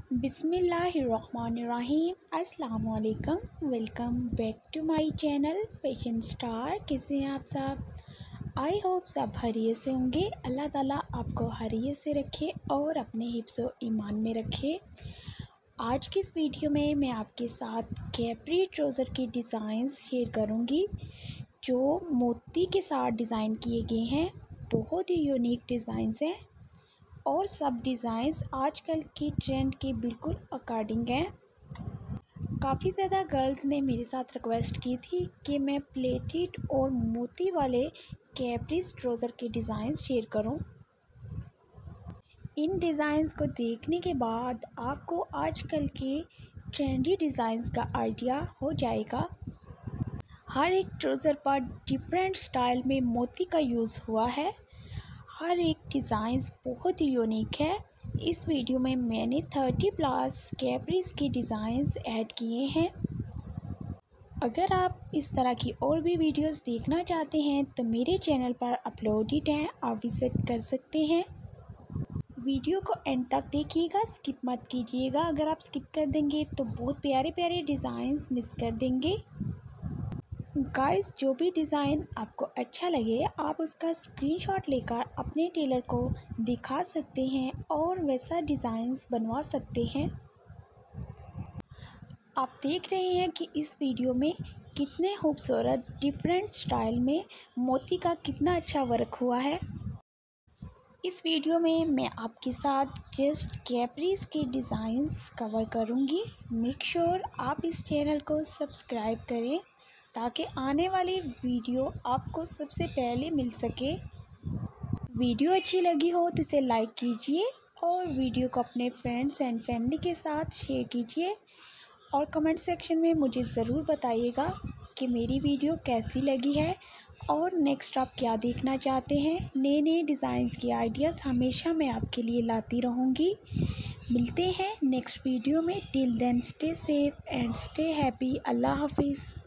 बिस्मिल्लाहिर्रहमानिर्रहीम। अस्सलाम वालेकुम। Welcome back to my channel fashion star. कैसे हैं आप सब? आई होप सब खैरियत से होंगे। अल्लाह ताला आपको खैरियत से रखे और अपने हिफ्ज़ व ईमान में रखे। आज की इस वीडियो में मैं आपके साथ कैप्री ट्राउज़र के डिज़ाइंस शेयर करूंगी जो मोती के साथ डिज़ाइन किए गए हैं। बहुत ही यूनिक डिज़ाइंस हैं और सब डिज़ाइंस आजकल की ट्रेंड के बिल्कुल अकॉर्डिंग हैं। काफ़ी ज़्यादा गर्ल्स ने मेरे साथ रिक्वेस्ट की थी कि मैं प्लेटेड और मोती वाले कैप्रीज ट्राउज़र के डिज़ाइंस शेयर करूं। इन डिज़ाइंस को देखने के बाद आपको आजकल के ट्रेंडी डिज़ाइंस का आइडिया हो जाएगा। हर एक ट्राउज़र पर डिफरेंट स्टाइल में मोती का यूज़ हुआ है। हर एक डिज़ाइंस बहुत ही यूनिक है। इस वीडियो में मैंने 30+ कैप्रीज के डिज़ाइंस ऐड किए हैं। अगर आप इस तरह की और भी वीडियोस देखना चाहते हैं तो मेरे चैनल पर अपलोडेड हैं, आप विजिट कर सकते हैं। वीडियो को एंड तक देखिएगा, स्किप मत कीजिएगा। अगर आप स्किप कर देंगे तो बहुत प्यारे प्यारे डिज़ाइंस मिस कर देंगे। गाइस, जो भी डिज़ाइन आपको अच्छा लगे आप उसका स्क्रीनशॉट लेकर अपने टेलर को दिखा सकते हैं और वैसा डिज़ाइंस बनवा सकते हैं। आप देख रहे हैं कि इस वीडियो में कितने खूबसूरत डिफरेंट स्टाइल में मोती का कितना अच्छा वर्क हुआ है। इस वीडियो में मैं आपके साथ जस्ट कैप्रीज के डिज़ाइंस कवर करूंगी। मेक श्योर आप इस चैनल को सब्सक्राइब करें ताकि आने वाली वीडियो आपको सबसे पहले मिल सके। वीडियो अच्छी लगी हो तो इसे लाइक कीजिए और वीडियो को अपने फ्रेंड्स एंड फैमिली के साथ शेयर कीजिए और कमेंट सेक्शन में मुझे ज़रूर बताइएगा कि मेरी वीडियो कैसी लगी है और नेक्स्ट आप क्या देखना चाहते हैं। नए नए डिज़ाइंस के आइडियाज़ हमेशा मैं आपके लिए लाती रहूँगी। मिलते हैं नेक्स्ट वीडियो में। Till then stay safe and stay happy. अल्लाह हाफिज़।